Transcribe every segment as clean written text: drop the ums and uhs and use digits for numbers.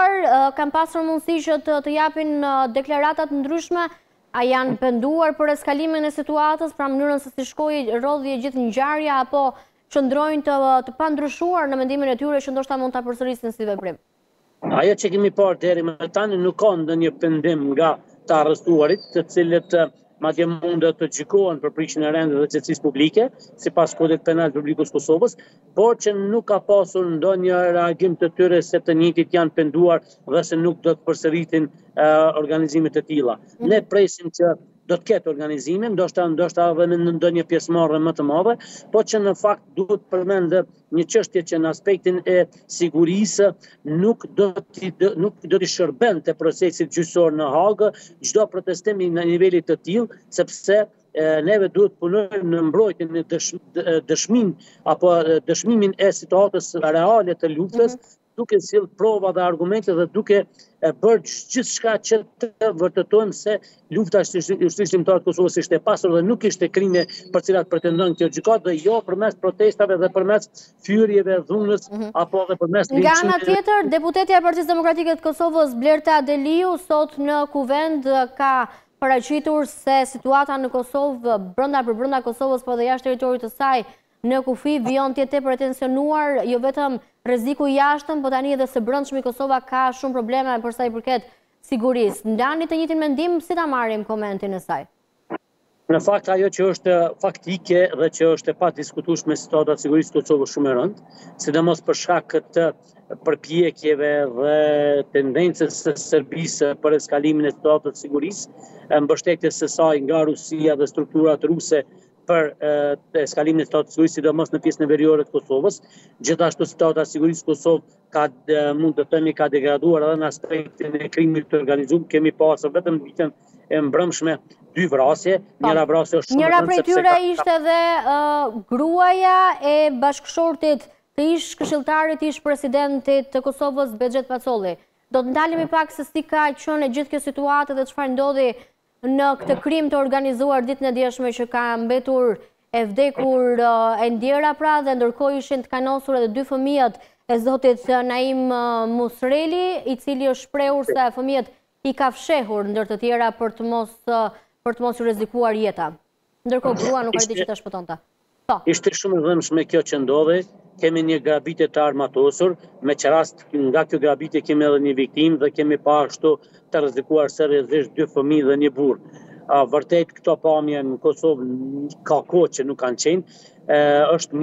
penduar, kanë pasur mundësi që të japin deklarata të ndryshme, a janë penduar për eskalimin e situatës, pra mënyrën se si shkoi rodhi e gjithë ngjarja, apo qëndrojnë të pandryshuar në mendimin e tyre që ndoshta mund ta përsërisin si veprim? Ajo që kemi parë deri më tani nuk ka ndonjë pendim nga të arrestuarit, të cilët madje mund të gjykohen për prishjen e rendit dhe qetësisë publike, sipas Kodit Penal të Republikës Kosovës, por që nuk ka pasur ndonjë reagim të tyre se të njëjtit janë penduar dhe se nuk do të përsëritin organizime të tilla. Ne presim që do të ketë organizime, ndoshta edhe në ndonjë pjesëmarrje më të madhe, por që në fakt duhet përmend një çështje që në aspektin e sigurisë nuk do të shërbente procesit gjyqësor në Hagë çdo protestim në nivelit të tillë, sepse neve duhet punojmë në mbrojtjen e dëshmimin e situatës reale të luftës, duke sjellë prova dhe argumente dhe duke bërë gjithçka që të vërtetojmë se lufta shqiptare të Kosovës ishte e pasur dhe nuk ishte krime për cilat pretendon kjo gjykatë, dhe jo përmes protestave dhe përmes fyrjeve, dhunës apo edhe përmes linçimit. Nga ana tjetër, deputetja e Partisë Demokratike të Kosovës Blerta Deliu sot në kuvend ka paraqitur se situata në Kosovë, brenda Kosovës, po dhe jashtë territorit të saj, në kufi vijon të jetë tepër e tensionuar, jo vetëm rreziku i jashtëm, po tani edhe së brendshmi Kosova ka shumë probleme për sa i përket sigurisë. Ndani të njëjtin mendim, si ta marrim komentin e saj? Në fakt ajo që është faktike dhe që është e padiskutueshme situata e sigurisë të Kosovës shumë e rëndë, sidomos për shkak të përpjekjeve dhe tendencës së Serbisë për eskalimin e situatës së sigurisë, mbështetjes së saj nga Rusia dhe strukturat ruse për eskalimin e situatës së sigurisë, sidomos në pjesën veriore të Kosovës. Gjithashtu situata e sigurisë në Kosovë mund të themi ka degraduar edhe në aspektin e krimit të organizuar. Kemi pasur vetëm ditën e mbrëmshme 2 vrasje, njëra vrasje është shumë e rëndësishme. Njëra prej tyre ishte edhe gruaja e bashkëshortit të ish-këshilltarit ish-presidentit të Kosovës Bexhet Pacolli. Do të ndalemi pak se si ka qenë gjithë kjo situatë dhe çfarë ndodhi në këtë krim të organizuar ditën e djeshme që ka mbetur e vdekur e ndjera, pra, dhe ndërkohë ishin të kanosur edhe 2 fëmijët e zotit Naim Musreli, i cili është shprehur se fëmijët i ka fshehur ndër të tjera për të mos u rrezikuar jeta. Ndërkohë grua nuk arritej që ta shpëtonte. Ishte shumë e rëndësishme kjo që ndodhi. Kemi një grabitje të armatosur, me që rast nga kjo grabitje kemi edhe një viktim dhe kemi pa ashtu të rrezikuar seriozisht 2 fëmijë dhe një burr. Vërtet këto pamje në Kosovë ka kohë që nuk kanë qenë. Është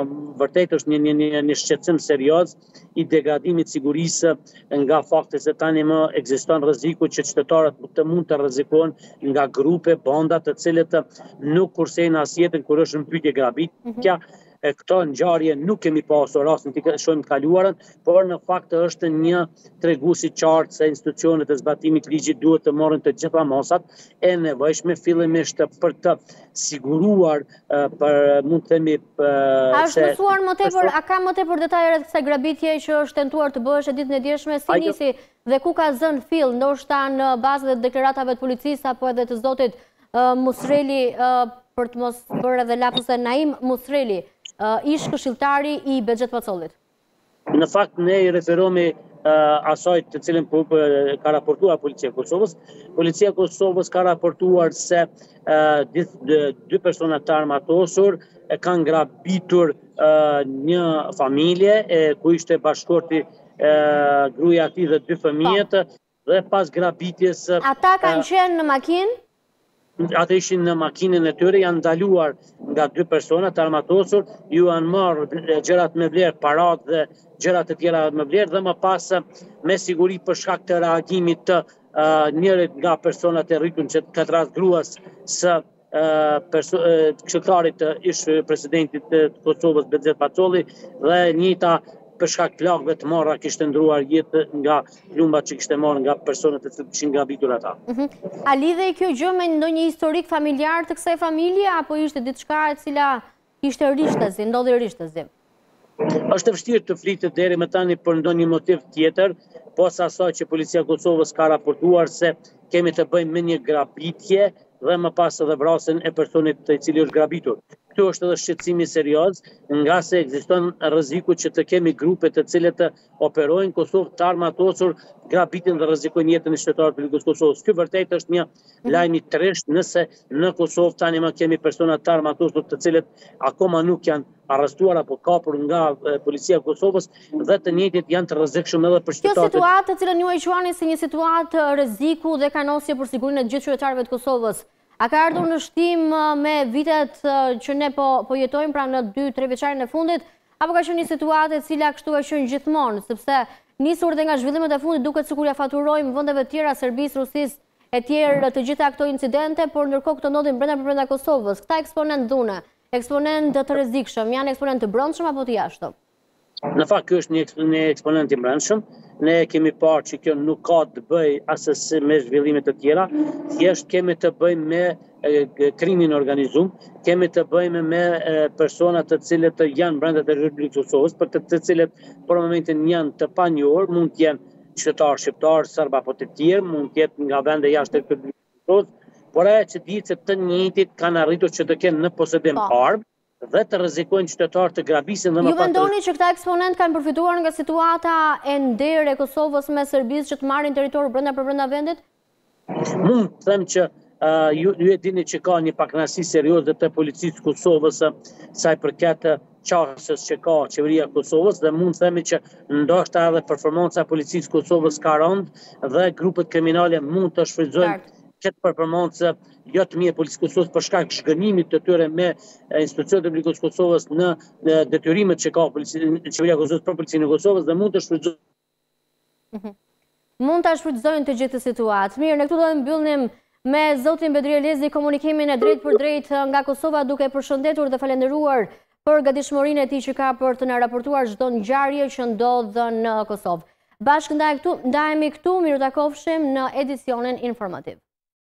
një shqetësim serioz i degradimit sigurisë, nga fakti se tani më ekziston rreziku që qytetarët të mund të rrezikohen nga grupe, banda të cilët nuk kursejnë as jetën kur është në pyetje grabitja. Këto ngjarje nuk kemi pasur rastin të shohim të kaluarën, por në fakt është një tregues i qartë se institucionet e zbatimit të ligjit duhet të marrin të gjitha masat e nevojshme, fillimisht për të siguruar mund të themi A është mësuar më tepër, a ka më tepër detaje rreth kësaj grabitje që është tentuar të bëhej ditën e djeshme, si nisi dhe ku ka zënë fill, ndoshta në bazë të deklaratave të policisë apo edhe të zotit Musreli, për të mos bërë edhe lapsus e Naim Musreli, ish-këshilltari i Bexhet Pacollit? Në fakt ne i referohemi asaj të cilën ka raportuar Policia e Kosovës. Policia e Kosovës ka raportuar se 2 persona të armatosur kanë grabitur një familje ku ishte bashkëshorti gruaja e tij dhe 2 fëmijët, dhe pas grabitjes ata kanë qenë në makinë? Ata ishin në makinën e tyre, janë ndaluar nga 2 persona të armatosur, ju janë marrë gjërat me vlerë, parat dhe gjërat e tjera me vlerë, dhe më pas me siguri për shkak të reagimit të njërit nga personat e rritur, që këtë rast gruas së këshilltarit të ish-presidentit të Kosovës Bexhet Pacolli, dhe njëjta për shkak plagëve të marra kishte ndruar jetë nga plumbat që kishte marrë nga personat e cilët kishin grabitur ata. A lidhej kjo gjë me ndonjë historik familjar të kësaj familje, apo ishte diçka e cila ishte rishtëzi, ndodhi rishtëzi? Është vështirë të flitet deri më tani për ndonjë motiv tjetër, posa asaj që Policia e Kosovës ka raportuar se kemi të bëjmë me një grabitje dhe më pas edhe vrasjen e personit i cili është grabitur. Kjo është edhe shqetësimi serioz, nga se ekziston rreziku që të kemi grupe të cilët operojnë në Kosovë të armatosur, grabitin dhe rrezikojnë jetën e qytetarëve të Republikës Kosovës. Ky vërtet është një lajm i tresht nëse në Kosovë tani më kemi persona të armatosur të cilët akoma nuk janë arrestuar apo kapur nga policia e Kosovës dhe të njëjtit janë të rrezikshëm edhe për qytetarët. Kjo situatë të cilën ju e quani si një situatë rreziku dhe kanosje për sigurinë e gjithë qytetarëve të Kosovës, a ka ardhur në shtim me vitet që ne po jetojmë, pra në 2-3 vjeçarin e fundit, apo ka qenë një situatë e cila kështu ka qenë gjithmonë, sepse nisur dhe nga zhvillimet e fundit duket sikur ja faturojmë vendeve të tjera, Serbisë, Rusisë e tjerë të gjitha këto incidente, por ndërkohë këto ndodhin brenda Kosovës. Këta eksponent dhune, eksponent të rrezikshëm, janë eksponent të brendshëm apo të jashtëm? Në fakt ky është një eksponent i brendshëm. Ne kemi parë që kjo nuk ka të bëjë asesi me zhvillime të tjera, thjesht kemi të bëjmë me krimin organizuar, kemi të bëjmë me persona të cilët janë brenda të Republikës Kosovës, për të cilët për momentin janë të panjohur, mund të jenë qytetarë shqiptarë, serb apo të tjerë, mund të jetë nga vende jashtë Republikës Kosovës, por ajo që dihet se të njëjtit kanë arritur që të kenë në posedim armë dhe të rrezikojnë qytetarë të grabisin dhe më Ju mendoni që këta eksponent kanë përfituar nga situata e nderë e Kosovës me Serbisë që të marrin territor brenda vendit? Mund të them që ju e dini që ka një pakënaqësi serioze të policisë Kosovës sa i përket qasjes që ka qeveria e Kosovës dhe mund të themi që ndoshta edhe performanca e policisë Kosovës ka rënë dhe grupet kriminale mund të shfrytëzojnë këtë performancë jo të mirë policisë Kosovës për shkak të shgënimit të tyre me institucionet e Republikës Kosovës në detyrimet që ka qeveria e Kosovës për policinë e Kosovës dhe mund të shfrytëzojnë. Mund ta shfrytëzojnë të gjithë situatë. Mirë, ne këtu do të mbyllim me zotin Bedri Elezi komunikimin e drejt për drejt nga Kosova, duke përshëndetur dhe falenderuar për gatishmërinë e tij që ka për të na raportuar çdo ngjarje që ndodh në Kosovë. Bashkë ndajemi këtu, miru takofshim në edicionin informativ.